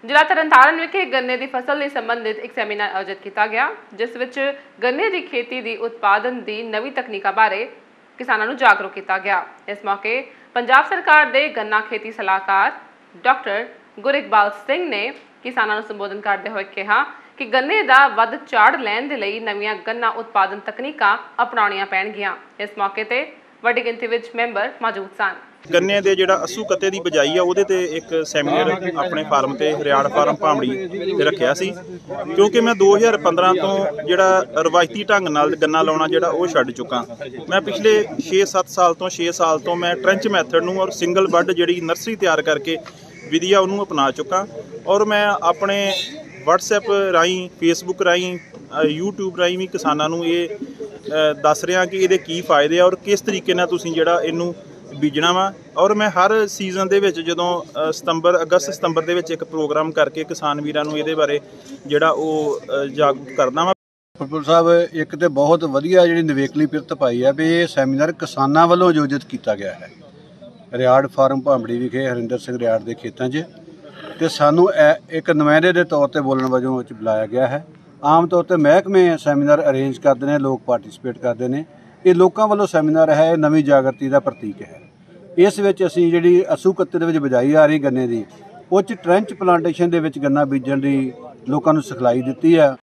ਜ਼ਿਲ੍ਹਾ ਤਰਨਤਾਰਨ ਵਿਖੇ ਗੰਨੇ ਦੀ ਫਸਲ ਨਾਲ ਸੰਬੰਧਿਤ ਇੱਕ ਸੈਮੀਨਾਰ ਆਯੋਜਿਤ ਕੀਤਾ ਗਿਆ, ਜਿਸ ਵਿੱਚ ਗੰਨੇ ਦੀ ਖੇਤੀ ਦੀ ਉਤਪਾਦਨ ਦੀ ਨਵੀਂ ਤਕਨੀਕਾਂ ਬਾਰੇ ਕਿਸਾਨਾਂ ਨੂੰ ਜਾਗਰੂਕ ਕੀਤਾ ਗਿਆ। ਇਸ ਮੌਕੇ ਪੰਜਾਬ ਸਰਕਾਰ ਦੇ ਗੰਨਾ ਖੇਤੀ ਸਲਾਹਕਾਰ ਡਾਕਟਰ ਰਇਕਬ ਸਿੰਘ ਨੇ ਕਿਸਾਨਾਂ ਨੂੰ ਸੰਬੋਧਨ ਕਰਦੇ ਹੋਏ ਕਿਹਾ कि गन्ने दा वध झाड़ लैण दे लई नवीं गन्ना उत्पादन तकनीकां अपनाउणियां पैणगीआं। इस मौके ते वड्डी गिणती विच मैंबर मौजूद सन। गन्ने दे जिहड़ा अस्सू कत्ते दी बजाई आ उहदे ते एक सैमीनार अपने फार्म ते रियाड़ फार्म भामड़ी ते रखिया सी, क्योंकि मैं 2015 तो जिहड़ा रवायती ढंग नाल गन्ना लाउणा जिहड़ा ओह छड्ड चुका। मैं पिछले 6-7 साल तो 6 साल तो मैं ट्रेंच मैथड नूं और सिंगल बड जिहड़ी नर्सरी तैयार करके विधि आ उहनूं अपना चुका और मैं अपने WhatsApp राही फेसबुक राही यूट्यूब राही भी किसानों नूं ये दस रहा कि ये की फायदे और किस तरीके नाल तुसीं जिहड़ा इनू बीजना वा। और मैं हर सीजन दे विच जदों अगस्त सतंबर दे विच एक प्रोग्राम करके किसान वीरां नूं इहदे बारे जिहड़ा ओह जागरूक करदा वा। फुलपुर साहब एक तो बहुत वधिया जिहड़ी नवेकली पिरत पाई है भी ये सैमीनार किसानां वल्लों आयोजित किया गया है रियाड़ फार्म भामड़ी विखे हरिंदर सिंह रियाड़ के खेतों 'च तो सानू एक नुमाइंदे के तौर पर बोलने वजों बुलाया गया है। आम तौर पर महकमे सैमीनार अरेंज करते हैं, लोग पार्टिसिपेट करते हैं। ये लोगों वालों सैमीनार है, नवीं जागृति का प्रतीक है। इस विच असीं जिहड़ी अस्सू कत्ते दे विच बजाई आ रही गन्ने की उस ट्रेंच प्लांटेशन के गन्ना बीजण की लोगों को सिखलाई दी है।